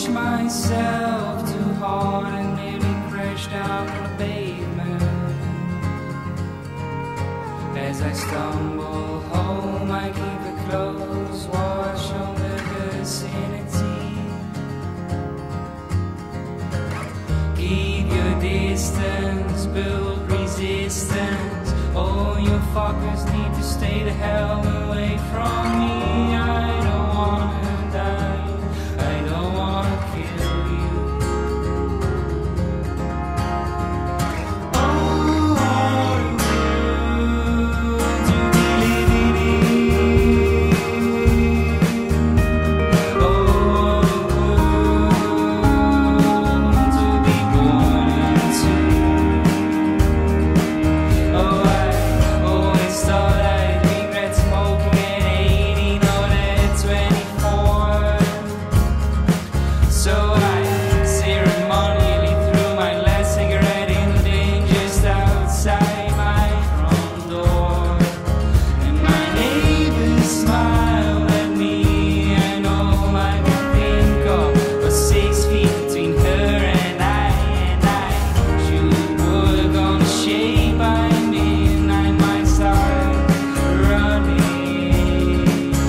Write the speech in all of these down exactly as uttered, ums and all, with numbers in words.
pushed myself too hard and nearly crashed down on the pavement. As I stumble home, I keep a close watch on the vicinity. Keep your distance, build resistance. All you fuckers need to stay the hell away from me. I don't wanna die, I don't wanna kill you. Oh, what a world to be living in. Oh, what a world to be born into. Oh, I always thought I'd regret smoking at eighteen or at twenty-four. So I ceremonially threw my last cigarette in the bin just outside my front door. And my neighbors smiled at me. I know I could think of was six feet between her and I. And I should work on the shape I'm in. I might start running.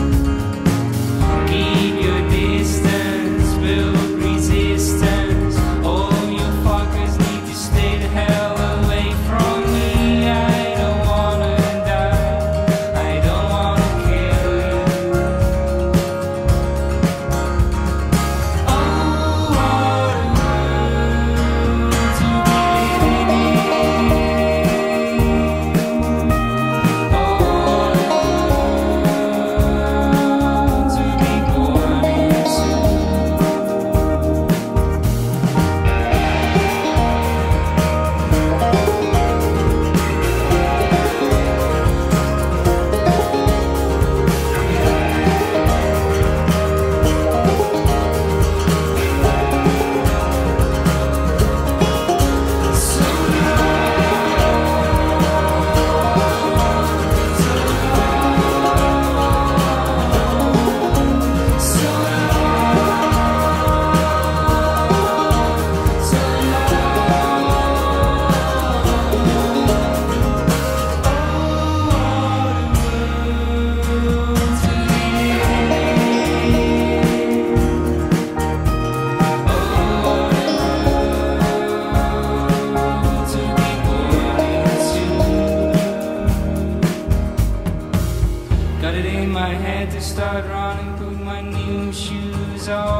Keep your distance, build resistance. All you fuckers need to stay the hell away from me. I don't wanna die, I don't wanna kill you. Oh, what a world to be living in. Oh, what a world to be born into. Got it in my head to start running, put my new shoes on.